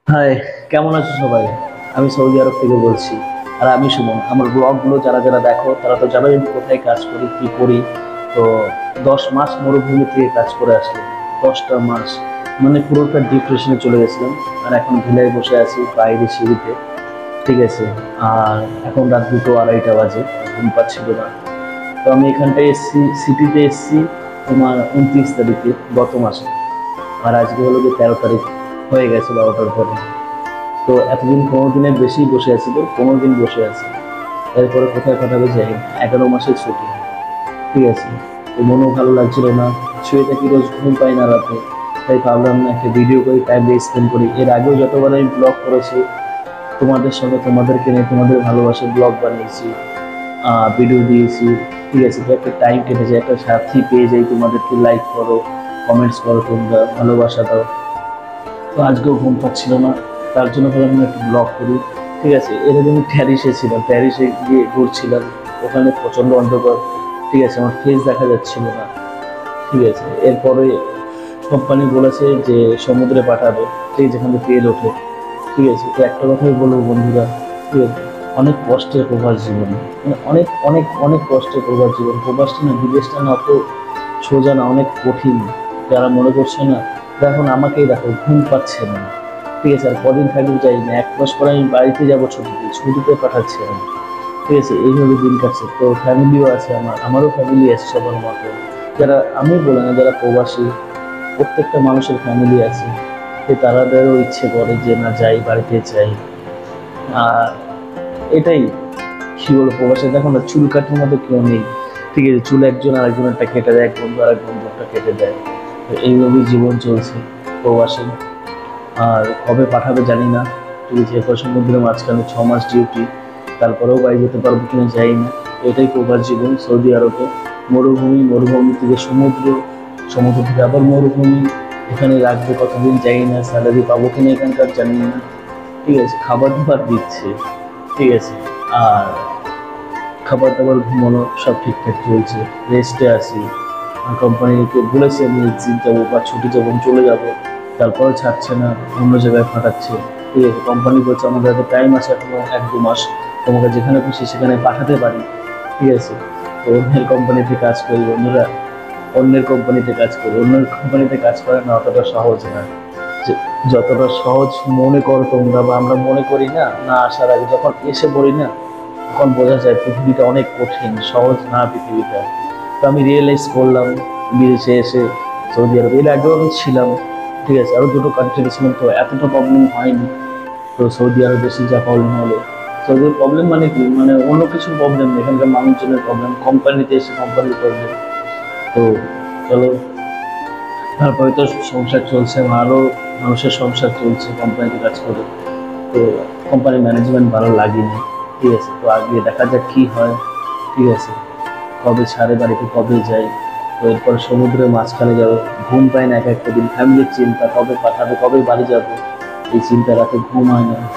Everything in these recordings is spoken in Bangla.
হাই, কেমন আছো সবাই? আমি সৌদি আরব থেকে বলছি। আর আমি সুমন। আমার ব্লগগুলো যারা যারা দেখো তারা তো জানোই আমি কোথায় কাজ করি, কি করি। তো 10 মাস মরুভূমি থেকে কাজ করে আসলাম। 10টা মাস মানে পুরোটা ডিপ্রেশনে চলে গেছিলাম। আর এখন ভিলায় বসে আছি বাইরে সিঁড়িতে। ঠিক আছে। আর এখন রাত 2টো 2:30 বাজে। ঘুম পাচ্ছিল না। তো আমি এখানটায় এসছি, সিটিতে এসছি তোমার 29 তারিখে, গত মাসে। আর আজকে হলো যে 13 তারিখ, হয়ে গেছে 12টার পরে। তো এতদিন 15 দিনের বেশি বসে আছি, তো 15 দিন বসে আছি। এরপরে কোথায় কাটাবে যাই না। 11 মাসের ছুটি। ঠিক আছে। তো মনও ভালো লাগছিল না। শুয়ে থাকি, রোজ ঘুম পাই না রাতে। তাই ভাবলাম না একটা ভিডিও করি, টাইম স্পেন্ড করি। এর আগেও যতবার আমি ব্লগ করেছি তোমাদের সঙ্গে, তোমাদেরকে নিয়ে, তোমাদের ভালোবাসার ব্লগ বানিয়েছি, ভিডিও দিয়েছি। ঠিক আছে। তো একটা টাইম কেটে যায়, একটা সাথী পেয়ে যাই, তোমাদেরকে লাইক করো, কমেন্টস করো, তোমরা ভালোবাসা দাও। তো আজকেও ঘুম পাচ্ছিল না। তার জন্য ভাবলাম না একটু ব্লগ করি। ঠিক আছে। এর আগে আমি প্যারিসে ছিলাম, প্যারিসে গিয়ে ঘুরছিলাম। ওখানে প্রচণ্ড অন্ধকার। ঠিক আছে। আমার ফেস দেখা যাচ্ছিল না। ঠিক আছে। এরপরে কোম্পানি বলেছে যে সমুদ্রে পাঠাবে, ঠিক যেখানে তেল ওঠে। ঠিক আছে। তো একটা কথাই বলবো বন্ধুরা, ঠিক আছে, অনেক কষ্টের প্রবাস জীবন। মানে অনেক অনেক অনেক কষ্টের প্রবাস জীবন। প্রবাসটা না, বিদেশটা না অত সোজা না, অনেক কঠিন। যারা মনে করছে না, এখন আমাকেই দেখো, ঘুম পাচ্ছে না। ঠিক আছে। আর কদিন থাকবে যাই না, 1 মাস পরে আমি বাড়িতে যাবো ছুটিতে, ছুটিতে পাঠাচ্ছে না। ঠিক আছে। এইভাবে দিন কাটছে। তো ফ্যামিলিও আছে, আমারও ফ্যামিলি আছে সবার মতো। যারা, আমি বলে না, যারা প্রবাসী, প্রত্যেকটা মানুষের ফ্যামিলি আছে। তারাদেরও ইচ্ছে করে যে না, যাই, বাড়িতে যাই। আর এটাই কি বলবো, প্রবাসে দেখো না, চুল কাটার মতো কেউ নেই। ঠিক আছে। চুল একজন আরেকজনেরটা কেটে দেয়, এক বন্ধু আরেক বন্ধুরটা কেটে দেয়। তো এইভাবেই জীবন চলছে প্রবাসে। আর কবে পাঠাবে জানি না। ঠিক আছে। এরপর সমুদ্রের মাঝখানে 6 মাস ডিউটি। তারপরেও বাড়ি যেতে পারবো কিনা যাই না। এটাই প্রবাস জীবন সৌদি আরবে। মরুভূমি, মরুভূমি থেকে সমুদ্র, সমুদ্র থেকে আবার মরুভূমি। এখানে রাখবে কতদিন যাই না, স্যালারি পাবো কিনা এখানকার জানি না। ঠিক আছে। খাবার দাবার দিচ্ছে। ঠিক আছে। আর খাবার দাবার, ঘুমানো সব ঠিকঠাক চলছে। রেস্টে আছি। কোম্পানিকে বলেছি আমি এক্সিট যাবো বা ছুটি যাবো, আমি চলে যাবো। তারপরে ছাড়ছে না, অন্য জায়গায় পাঠাচ্ছে। ঠিক আছে। কোম্পানি বলছে আমাদের হাতে টাইম আছে এখনো 1-2 মাস, তোমাকে যেখানে খুশি সেখানে পাঠাতে পারি। ঠিক আছে। তো অন্যের কোম্পানিতে কাজ করি, অন্যের কোম্পানিতে কাজ করি, অন্যের কোম্পানিতে কাজ করে না, অতটা সহজ না। যতটা সহজ মনে করো তোমরা বা আমরা মনে করি না, না আসার আগে যখন এসে পড়ি না, তখন বোঝা যায় পৃথিবীটা অনেক কঠিন, সহজ না পৃথিবীটা। তো আমি রিয়েলাইজ করলাম বিদেশে এসে, সৌদি আরব এর আগেও আমি ছিলাম। ঠিক আছে। আরও দুটো কান্ট্রিতে ছিলাম, তো এতটা প্রবলেম হয়নি। তো সৌদি আরব বেশি যা প্রবলেম হলো, সৌদির প্রবলেম মানে কি, মানে অন্য কিছু প্রবলেম নেই, এখানকার মানুষজনের প্রবলেম, কোম্পানিতে এসে কোম্পানির প্রবলেম। তো চলো, তারপরে তো সংসার চলছে ভালো, মানুষের সংসার চলছে কোম্পানিতে কাজ করে। তো কোম্পানির ম্যানেজমেন্ট ভালো লাগেনি। ঠিক আছে। তো আগে দেখা যাক কি হয়। ঠিক আছে। কবে ছাড়ে, বাড়িতে কবে যাই। তো এরপর সমুদ্রের মাঝখানে যাবো। ঘুম পাই না এক একটা দিন, ফ্যামিলির চিন্তা, কবে পাঠাবে, কবে বাড়ি যাবো, এই চিন্তা, রাতে ঘুম হয় না।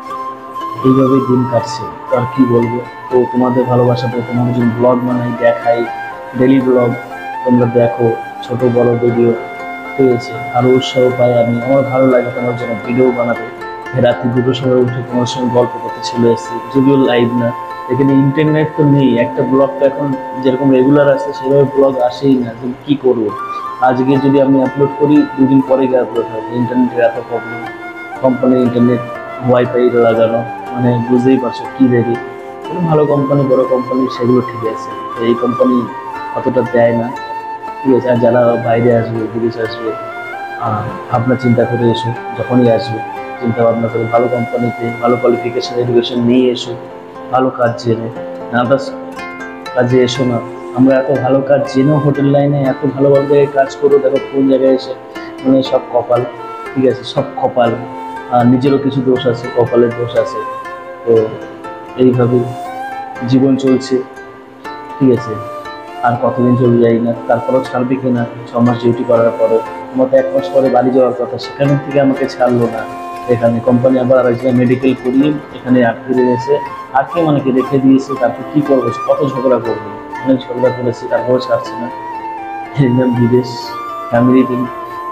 এইভাবেই দিন কাটছে। তো আর কি বলবো। তো তোমাদের ভালোবাসাতে তোমাদের জন্য ব্লগ বানাই, দেখাই, ডেলি ব্লগ তোমরা দেখো, ছোট বড় ভিডিও। ঠিক আছে। আরও উৎসাহ পাই আমি, আমার ভালো লাগে তোমার জন্য ভিডিও বানাতে। রাত্রি 2টোর সময় উঠে তোমার সঙ্গে গল্প করতে চলে এসেছি, যদিও লাইভ না। এখানে ইন্টারনেট তো নেই, একটা ব্লগ তো এখন যেরকম রেগুলার আসে সেভাবে ব্লগ আসেই না। তুমি কী করবো, আজকে যদি আমি আপলোড করি 2 দিন পরে গিয়ে আপলোড হবে, ইন্টারনেটের এত প্রবলেম। কোম্পানির ইন্টারনেট, ওয়াইফাই লাগানো, মানে বুঝতেই পারছো কী দেরি। ভালো কোম্পানি, বড় কোম্পানি, সেগুলো ঠিক আছে। তো এই কোম্পানি অতটা দেয় না। ঠিক আছে। আর যারা বাইরে আসবে, বিদেশে আসবে, ভাবনা চিন্তা করে এসো। যখনই আসবে চিন্তা ভাবনা করে ভালো কোম্পানিতে, ভালো কোয়ালিফিকেশন, এডুকেশন নিয়ে এসো, ভালো কাজ জেনে। আদার্স কাজে এসো না। আমরা এত ভালো কাজ জেনেও হোটেল লাইনে এত ভালো ভালো জায়গায় কাজ করো, দেখো কোন জায়গায় এসে, মানে সব কপাল। ঠিক আছে। সব কপাল। আর নিজেরও কিছু দোষ আছে, কপালের দোষ আছে। তো এইভাবেই জীবন চলছে। ঠিক আছে। আর কতদিন চলে যাই না, তারপরেও ছাড়বে কিনা 6 মাস ডিউটি করার পরে। আমার তো 1 মাস পরে বাড়ি যাওয়ার কথা, সেখান থেকে আমাকে ছাড়লো না। এখানে কোম্পানি আবার আর এক জায়গায় মেডিকেল করিয়ে এখানে আটকে দিয়েছে। আটকে মানে কি, রেখে দিয়েছে। তারপর কি করবো, কত ঝগড়া করবো, অনেক ঝগড়া করেছি, তারপরেও ছাড়ছে না। এই নাম বিদেশ, ফ্যামিলি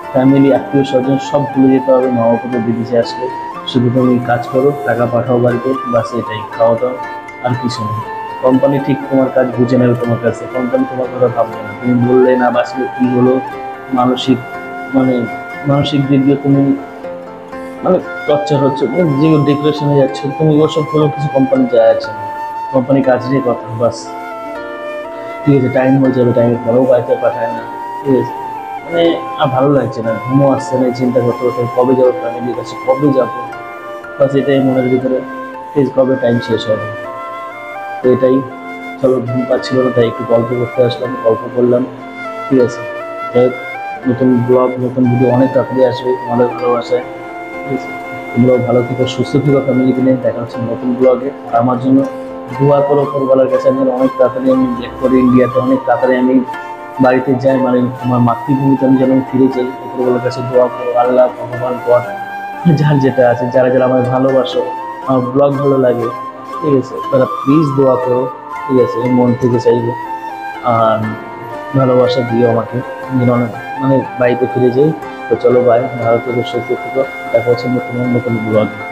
ফ্যামিলি, আত্মীয় স্বজন সব ভুলে যেতে হবে। মা বাবা তো বিদেশে আসলে শুধু তুমি কাজ করো, টাকা পাঠাও বাড়িতে, বাস এটাই, খাওয়া দাও, আর কিছু নেই। কোম্পানি ঠিক তোমার কাজ বুঝে নেবে তোমার কাছে, কোম্পানি তোমার কথা ভাববে না। তুমি বললে না বাঁচলে কি হলো, মানসিক মানে মানসিক দিক দিয়ে তুমি মানে টর্চার হচ্ছে, মানে যে ডিপ্রেশনে যাচ্ছে, তুমি ওসব কোনো কিছু কোম্পানি যায় আছে না। কোম্পানি কাজ নিয়ে কথা বাস, ঠিক আছে, টাইম হয়ে যাবে, টাইমের পরেও বাড়িতে পাঠায় না, ঠিক আছে। মানে আর ভালো লাগছে না, ঘুমও আসছে না, চিন্তা করতে করতে কবে যাবো ফ্যামিলির কাছে, কবে যাবো, বাস এটাই মনের ভিতরে, ঠিক আছে, কবে টাইম শেষ হবে। তো এটাই, চলো ঘুম পাচ্ছিল না তাই একটু গল্প করতে আসলাম, গল্প করলাম, ঠিক আছে। যাই হোক, নতুন ব্লগ, নতুন ভিডিও অনেক তাড়াতাড়ি আসবে তোমাদের ভালোবাসায়, ঠিক আছে। তোমরাও ভালো থেকো, সুস্থ থেকো, ফ্যামিলিকে নিয়ে দেখা হচ্ছে নতুন ব্লগে। আর আমার জন্য দোয়া করো উপরওয়ালার কাছে, আমি যেন অনেক তাড়াতাড়ি আমি ব্যাক করি ইন্ডিয়াতে, অনেক তাড়াতাড়ি আমি বাড়িতে যাই, মানে আমার মাতৃভূমিতে আমি যেন ফিরে যাই। উপরওয়ালার কাছে দোয়া করো, আল্লাহ, ভগবান, গড, যার যেটা আছে, যারা যারা আমায় ভালোবাসো, আমার ব্লগ ভালো লাগে, ঠিক আছে, তারা প্লিজ দোয়া করো, ঠিক আছে, আমি মন থেকে চাইবো। আর ভালোবাসা দিও আমাকে, যেন মানে বাড়িতে ফিরে যাই। তো চলো, বাই, ভালো থেকো, সুস্থ থেকো, দেখা হচ্ছে নতুন নতুন ব্লগ।